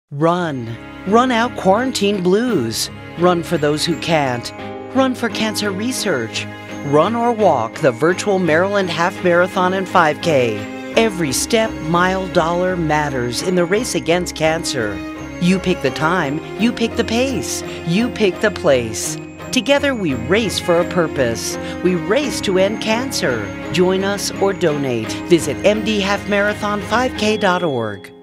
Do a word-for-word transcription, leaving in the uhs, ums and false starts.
Run. Run out quarantine blues. Run for those who can't. Run for cancer research. Run or walk the virtual Maryland Half Marathon and five K. Every step, mile, dollar matters in the race against cancer. You pick the time, you pick the pace, you pick the place. Together we race for a purpose. We race to end cancer. Join us or donate. Visit m d half marathon five k dot org.